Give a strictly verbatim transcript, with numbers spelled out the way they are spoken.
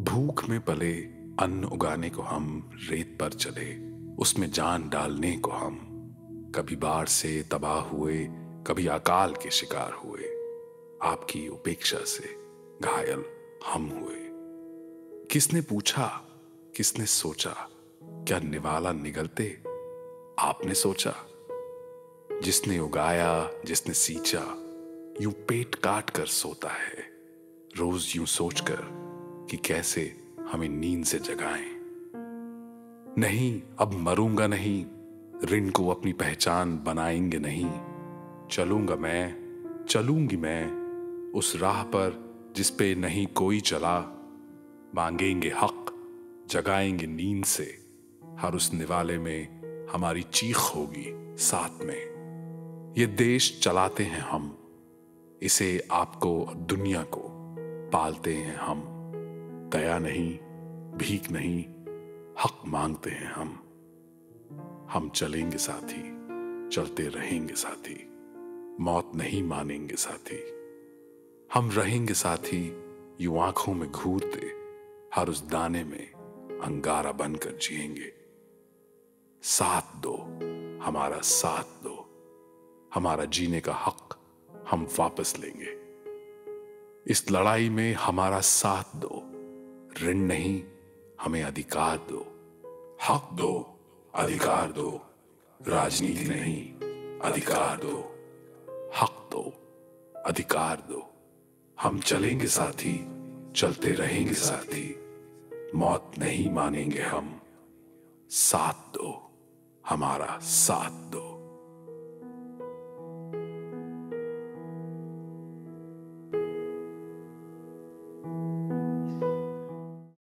भूख में पले अन्न उगाने को हम रेत पर चले, उसमें जान डालने को हम। कभी बाढ़ से तबाह हुए, कभी अकाल के शिकार हुए, आपकी उपेक्षा से घायल हम हुए। किसने पूछा, किसने सोचा, क्या निवाला निगलते आपने सोचा? जिसने उगाया, जिसने सींचा, यूं पेट काट कर सोता है, रोज यूं सोचकर कि कैसे हमें नींद से जगाएं। नहीं, अब मरूंगा नहीं, ऋण को अपनी पहचान बनाएंगे नहीं। चलूंगा मैं, चलूंगी मैं उस राह पर जिस पे नहीं कोई चला। मांगेंगे हक, जगाएंगे नींद से, हर उस निवाले में हमारी चीख होगी साथ में। ये देश चलाते हैं हम, इसे आपको दुनिया को पालते हैं हम। दया नहीं, भीख नहीं, हक मांगते हैं हम। हम चलेंगे साथी, चलते रहेंगे साथी, मौत नहीं मानेंगे साथी। हम रहेंगे साथी यूं आंखों में घूरते, हर उस दाने में अंगारा बनकर जिएंगे। साथ दो, हमारा साथ दो, हमारा जीने का हक हम वापस लेंगे। इस लड़ाई में हमारा साथ दो, ऋण नहीं हमें अधिकार दो। हक दो, अधिकार दो, राजनीति नहीं अधिकार दो। हक दो, अधिकार दो, हम चलेंगे साथी, चलते रहेंगे साथी, मौत नहीं मानेंगे हम। साथ दो, हमारा साथ दो।